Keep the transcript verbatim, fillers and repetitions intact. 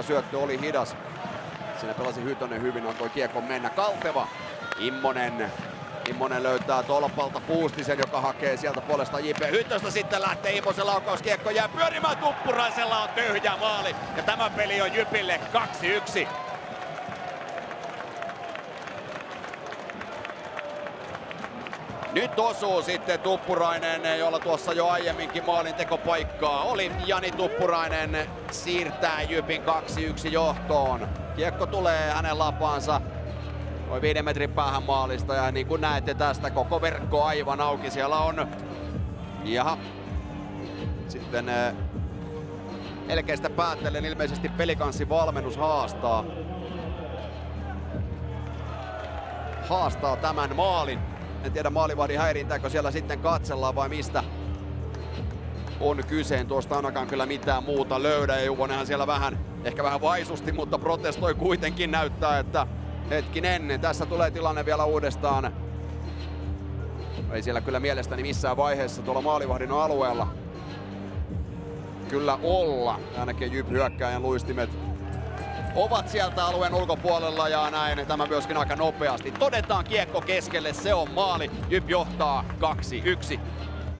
vaikka syöttö oli hidas. Siinä pelasi Hytönen hyvin, antoi kiekon mennä. Kalteva, Immonen. Immonen löytää tolpalta Puustisen, joka hakee sieltä puolesta J P Hyttöstä. Sitten lähtee Immosen laukauskiekko, jää pyörimään. Tuppuraisella on tyhjä maali. Ja tämä peli on Jypille kaksi yksi. Nyt osuu sitten Tuppurainen, jolla tuossa jo aiemminkin maalintekopaikkaa oli. Jani Tuppurainen siirtää Jypin kaksi yksi johtoon. Kiekko tulee hänen lapaansa noin viiden metrin päähän maalista ja niin kuin näette tästä koko verkko aivan auki. Siellä on jaha. Sitten äh, elkeistä päättelen ilmeisesti Pelikanssin valmennus haastaa. Haastaa tämän maalin. En tiedä maalivahdin häirintääkö siellä sitten katsellaan vai mistä on kyse. En tuosta ainakaan kyllä mitään muuta löydä. Ja Juvonenhan siellä vähän, ehkä vähän vaisusti, mutta protestoi kuitenkin. Näyttää, että hetkinen, tässä tulee tilanne vielä uudestaan. Ei siellä kyllä mielestäni missään vaiheessa tuolla maalivahdin alueella kyllä olla. Ainakin Jyp hyökkääjän luistimet ovat sieltä alueen ulkopuolella ja näin tämä myöskin aika nopeasti. Todetaan kiekko keskelle, se on maali. Jyp johtaa kaksi yksi.